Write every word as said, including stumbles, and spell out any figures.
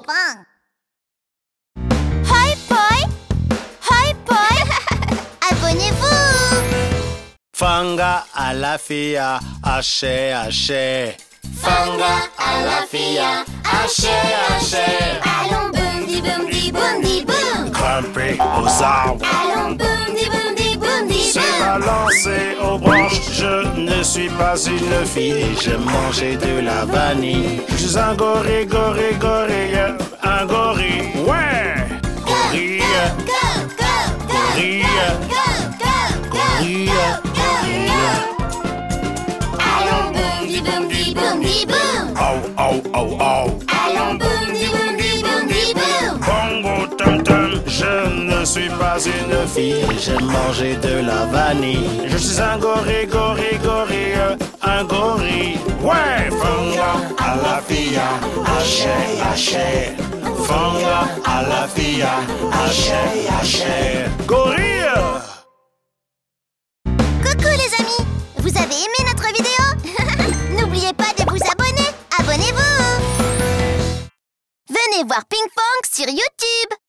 copains. Hoi poi, hoi poi, abonnez-vous. Funga, alafia, ah-shay, ah-shay. Funga, alafia, ah-shay, ah-shay. Allons, boum, di boum, di boum, di boum. Grimper aux arbres, Allons, boum, di boum, di boum, di se boum. balancer aux branches. Je ne suis pas une fille et je mangeais de la vanille. Je suis un gorille, gorille, gorille, un gorille. Ouais, gorille, Go, go, go, gorille, go, go, go, gorille, gorille. Allons, boum, di boum, di boum, di boum. Oh, oh, oh, oh. Allons, boum, di boum, di boum, di boum. Bongo tam tam, je ne suis pas une fille, j'ai mangé de la vanille. Je suis un gorille, gorille, gorille, un gorille. Ouais, Funga, alafia, ah-shay, ah-shay. Funga, alafia, ah-shay, ah-shay. Gorille! Coucou les amis, vous avez aimé notre vidéo? N'oubliez pas de vous abonner. Abonnez-vous. Venez voir Pinkfong sur YouTube.